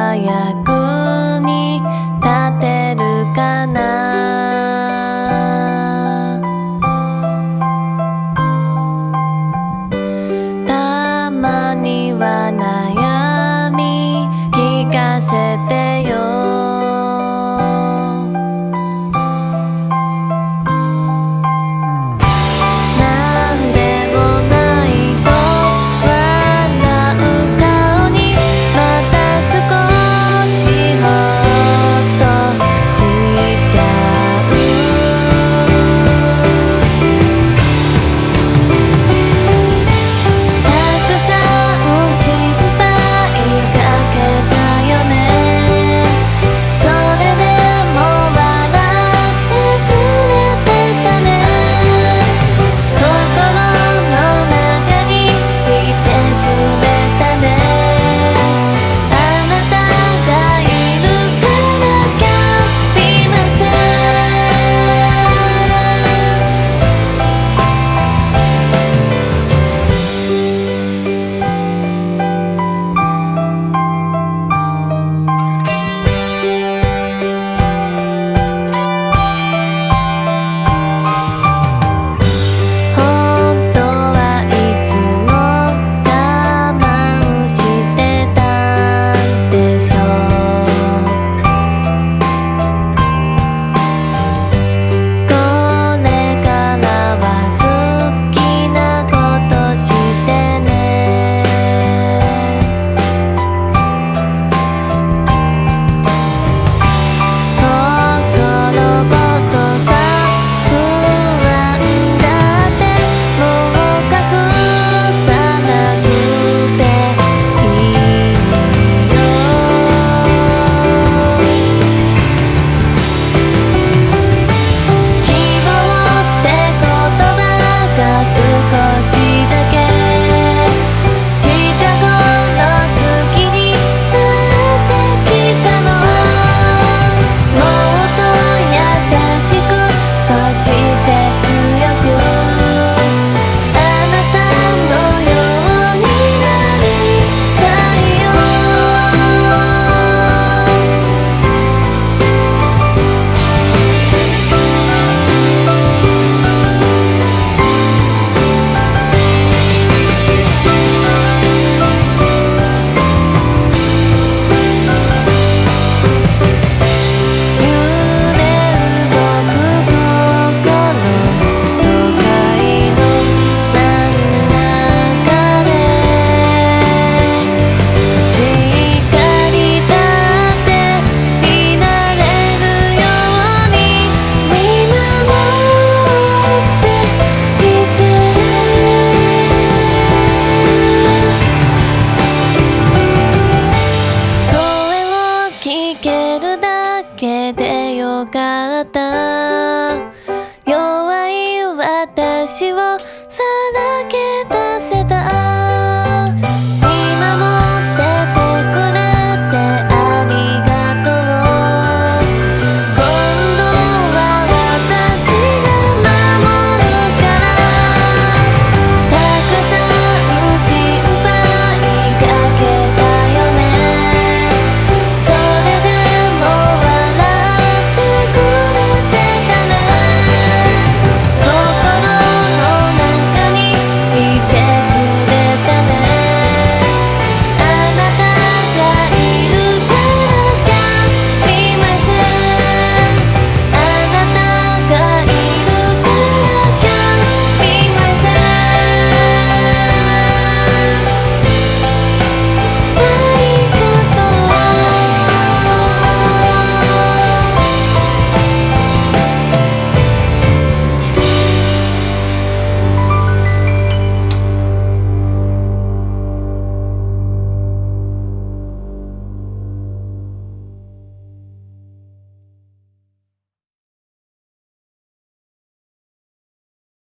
は役に立てるかな。たまには悩み聞かせてよ。なんでもないと笑う顔にまた少しほっとしちゃう。たくさん失敗かけたよね。それでも笑ってくれてたね。心の中にいてくれたね。あなたがいるからキャンピません。本当はいつも我慢してたんでしょう。これからは好きなことしてね。心細さ不安だってもう隠さなくていいよ。希望って言葉が少しだけ近頃好きになってきたの。もっと優しくそして強くあなたのようになりたいよ。揺れ動く心都会の真ん中でしっかり立っていられるように見守っていて。声を聞けるだけでよかった。